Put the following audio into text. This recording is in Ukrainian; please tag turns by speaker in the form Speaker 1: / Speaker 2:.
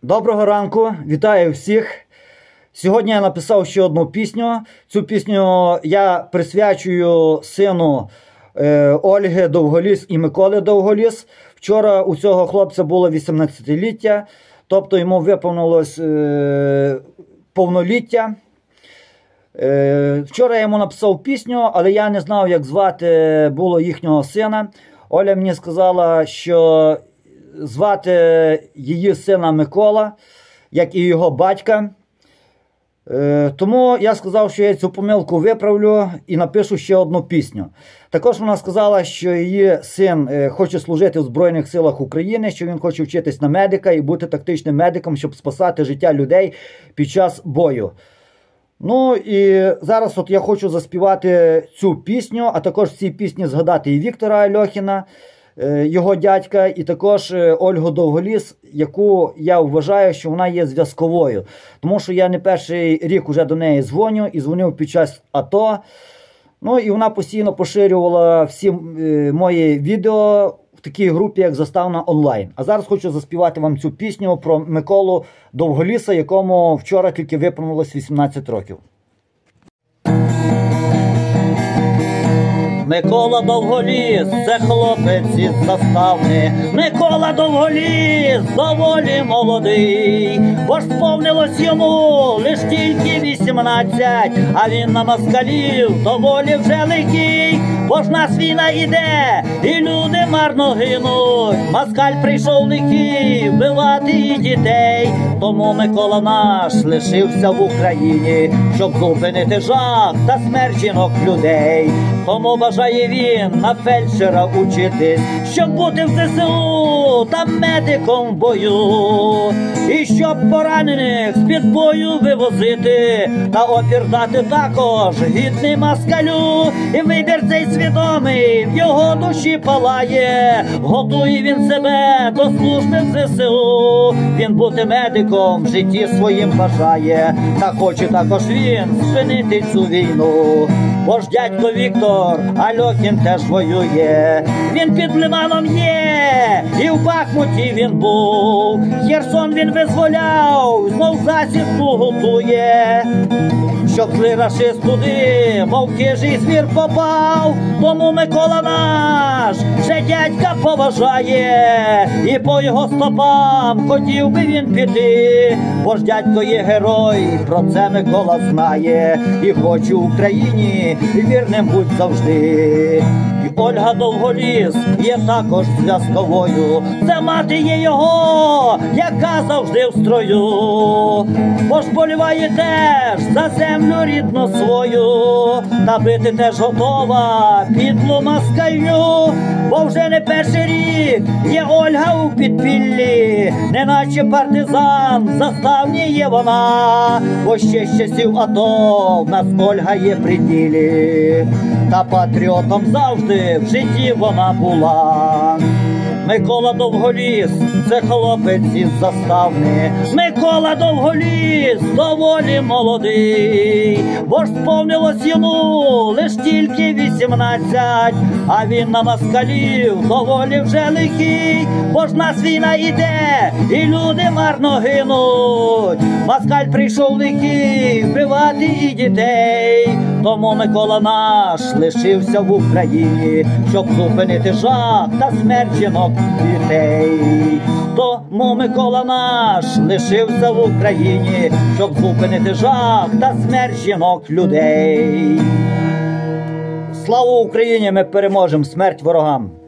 Speaker 1: Доброго ранку, вітаю всіх. Сьогодні я написав ще одну пісню. Цю пісню я присвячую сину Ольги Довголіс і Миколи Довголіс. Вчора у цього хлопця було 18-ліття, тобто йому виповнилось повноліття. Вчора я йому написав пісню, але я не знав, як звати було їхнього сина. Оля мені сказала, що звати її сина Микола, як і його батька. Тому я сказав, що я цю помилку виправлю і напишу ще одну пісню. Також вона сказала, що її син хоче служити в Збройних силах України, що він хоче вчитись на медика і бути тактичним медиком, щоб спасати життя людей під час бою. Ну і зараз от я хочу заспівати цю пісню, а також в цій пісні згадати і Віктора Альохіна, його дядька, і також Ольгу Довголіс, яку я вважаю, що вона є зв'язковою. Тому що я не перший рік уже до неї дзвоню і дзвонив під час АТО. Ну і вона постійно поширювала всі мої відео в такій групі, як Заставна онлайн. А зараз хочу заспівати вам цю пісню про Миколу Довголіса, якому вчора тільки виповнилось 18 років. Микола Довголіс, це хлопець із Заставни. Микола Довголіс, доволі молодий, бо ж сповнилось йому лиш тільки 18, а він на москалів доволі вже лихий. Бо ж нас війна іде, і люди марно гинуть. Москаль прийшов лихий, вбивати і дітей. Тому Микола наш лишився в Україні, щоб зупинити жах та смерть жінок людей. Тому бажає він на фельдшера учитись, щоб бути в ЗСУ та медиком в бою. І щоб поранених з-під бою вивозити, та опір дати також гідний москалю. І вибір цей свідомий в його душі палає, готує він себе до служби в ЗСУ. Він бути медиком в житті своїм бажає, та хоче також він спинити цю війну. Бо ж дядько Віктор Альохін теж воює, він під Лиманом є, і в Бахмуті він був. Херсон він визволяв, знов засідку готує, щоб злий рашист туди, мов хижий звір попав. Тому Микола наш вже дядька поважає, і по його стопам хотів би він піти. Бо ж дядько є герой, про це Микола знає, і хоче в Україні вірним будь завжди. І Ольга Довголіс є також зв'язковою, це мати є його, яка завжди в строю. Бо ж боліває теж за землю рідну свою, та бити теж готова підлу москалю. Бо вже не перший рік є Ольга у підпіллі, неначе партизан в Заставні є вона. Бо ще з часів АТО в нас Ольга є при ділі, та патріотом завжди в житті вона була. Микола Довголіс, це хлопець із Заставни. Микола Довголіс, доволі молодий, бо ж сповнилось йому лиш тільки 18, а він на москалів доволі вже лихий. Бо ж нас війна іде, і люди марно гинуть. Москаль прийшов лихий, вбивати і дітей. Тому Микола наш лишився в Україні, щоб зупинити жах та смерть жінок дітей. Тому Микола наш лишився в Україні, щоб зупинити жах та смерть жінок людей. Слава Україні! Ми переможемо! Смерть ворогам!